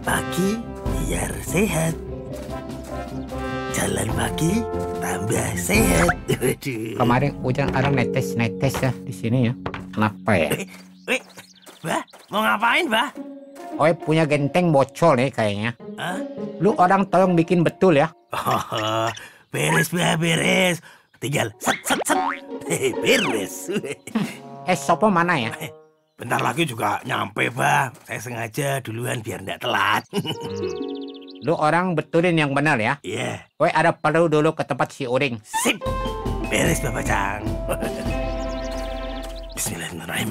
pagi biar sehat. Jalan pagi tambah sehat. Kemarin hujan ada netes-netes ya di sini ya. Kenapa ya? Bah, mau ngapain, Bah? Oh, punya genteng bocor nih kayaknya. Hah? Lu orang tolong bikin betul ya. Oh, beres, Bah, beres. Tinggal set. Beres. Sopo mana ya? Bentar lagi juga nyampe, Bah. Saya sengaja duluan biar nggak telat. Lu orang betulin yang benar ya. Iya. Ada perlu dulu ke tempat si Uring. Sip. Beres, Bapak Cang. Bismillahirrahmanirrahim.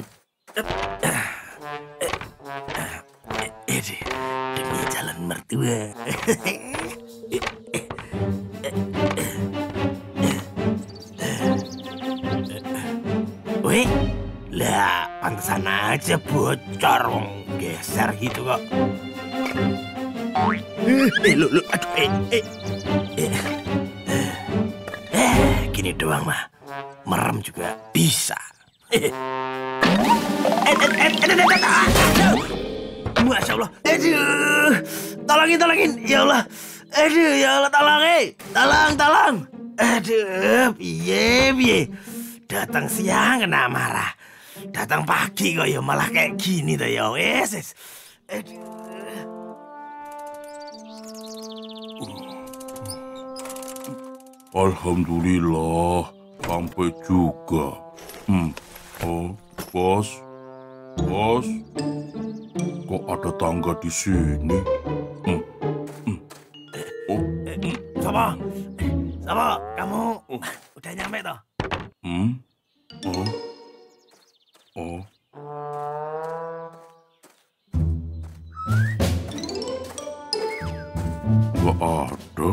Demi jalan mertua. Weh, lah pantesan aja bocor, geser gitu kok. Lu, aduh, gini doang mah, merem juga bisa. Masya Allah, aduh, tolongin, ya Allah, aduh, ya Allah, tolong, aduh, piye, datang siang kena marah, datang pagi kok ya malah kayak gini tuh ya, wes, aduh. Alhamdulillah, sampai juga. Oh, bos, kok ada tangga di sini? Sopo, kamu udah nyampe toh? Gak ada.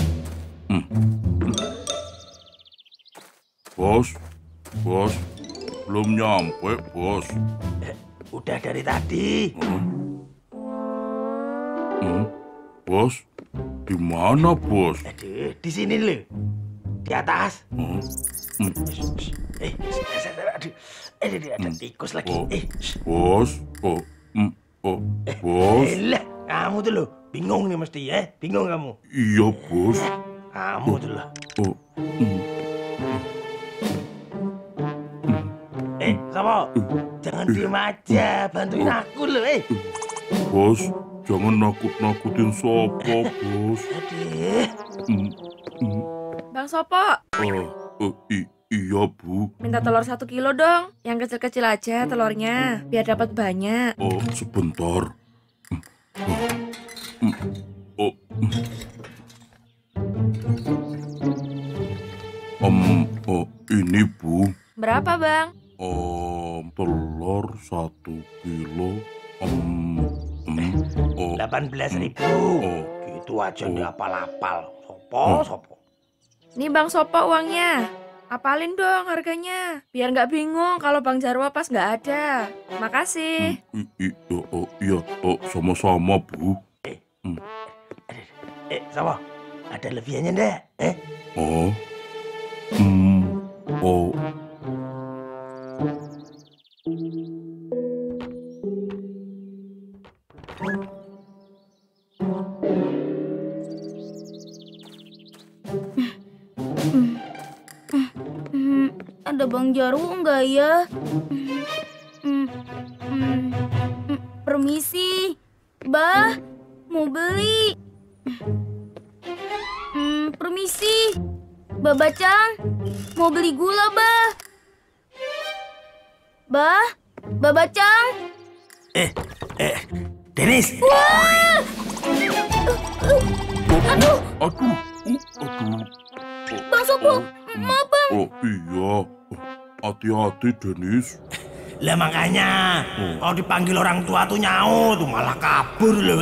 Bos, belum nyampe, bos. Udah dari tadi. Bos, di mana, bos? Aduh, di sini loh, di atas. Aduh, ada tikus lagi. Bos, bos. Lah, kamu tuh loh, bingung nih mesti ya, bingung kamu. Iya, bos. Kamu tuh loh. Sopo, jangan diem aja, bantuin aku loh, Bos, jangan nakut-nakutin Sopo, bos. Aduh. Bang Sopo. Iya, Bu. Minta telur 1 kilo dong. Yang kecil-kecil aja telurnya, biar dapat banyak. Sebentar. Ini, Bu. Berapa, Bang? Telur 1 kilo. 18.000. Gitu aja diapal-apal. Sopo. Nih Bang Sopo uangnya. Apalin dong harganya. Biar nggak bingung kalau Bang Jarwo pas nggak ada. Makasih. Iya, sama-sama, Bu. Sopo, ada lebihannya ndak? Ada Bang Jarwo enggak ya? Permisi, Bah, mau beli. Permisi, Babacang, mau beli gula, Bah. Babacang. Denis. Wah! Aduh. Bang Sopo, maaf Bang. Iya. Hati-hati, Denis. Lah makanya, kalau dipanggil orang tua tuh nyaut, tuh malah kabur loh,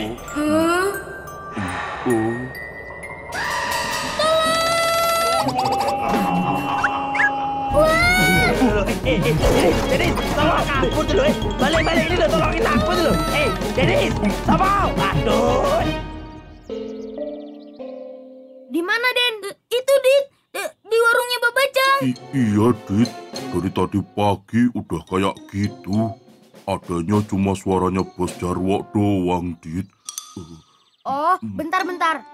Denis, tolong kabur dulu, Balik ini loh, tolongin aku dulu. Denis, Sopo. Aduh. Di mana, Den? Itu, Dit. Di warungnya Babacang. Iya, Dit. Dari tadi pagi udah kayak gitu. Adanya cuma suaranya Bos Jarwo doang, Dit. Oh, bentar-bentar.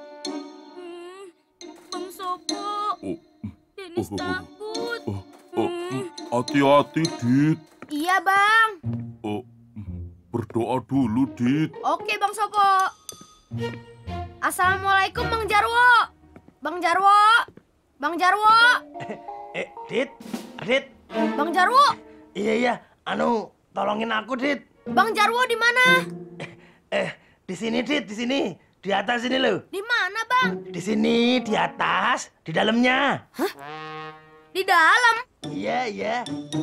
Bang Sopo, Oh, Dennis takut. hati-hati, Dit. Iya, Bang. Oh, berdoa dulu, Dit. Oke, Bang Sopo. Assalamualaikum, Bang Jarwo. Bang Jarwo. Bang Jarwo. Dit, Dit. Bang Jarwo. Iya, tolongin aku, Dit. Bang Jarwo di mana? Di sini, Dit, di sini. Di atas sini loh. Di mana, Bang? Di sini, di atas, di dalamnya. Di dalam. Iya.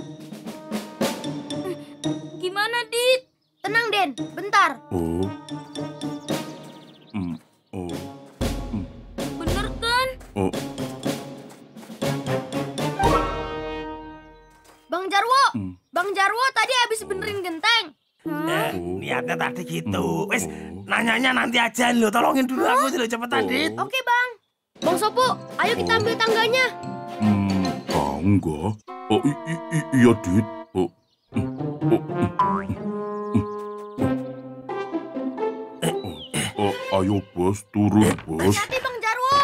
Gimana, Dit? Tenang, Den. Bentar. Oh. Bener kan? Oh. Bang Jarwo. Bang Jarwo tadi habis benerin genteng. Niatnya tadi gitu. Wes, nanyanya nanti aja lo. Tolongin dulu aku dulu, cepetan, Dit. Oke, Bang. Bang Sopo, ayo kita ambil tangganya. Tangga? Oh, iya, Dit. Ayo, Bos, turun, Bos. Hati Bang Jarwo.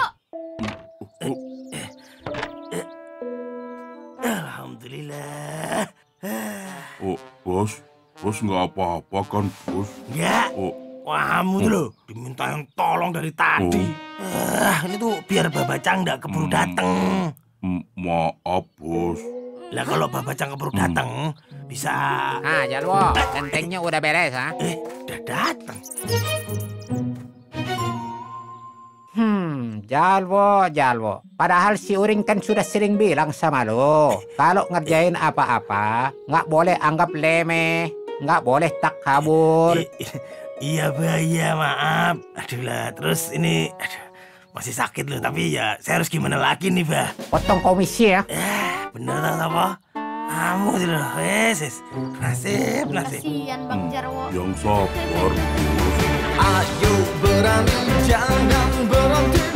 Alhamdulillah. Oh, Bos nggak apa-apa kan, Bos? Ya, Oh, kamu tuh loh, dimintain tolong dari tadi. Ini tuh biar Babacang nggak keburu dateng. maaf, Bos. Lah kalau Babacang keburu dateng, bisa... Nah, Jarwo, gentengnya udah beres, ha? Udah dateng. Jalwo. Padahal si Uring kan sudah sering bilang sama lo, kalau ngerjain apa-apa, nggak boleh anggap remeh, nggak boleh tak kabur. Iya, Bah, iya, maaf. Aduh lah, terus ini... masih sakit loh, tapi ya saya harus gimana lagi nih, Bah. Potong komisi ya. Bener tau apa? Kamu tuh loh, wes. Nasib. Kasihan Bang Jarwo. Yang sabar, Bos. Ayo berani, jangan berhenti.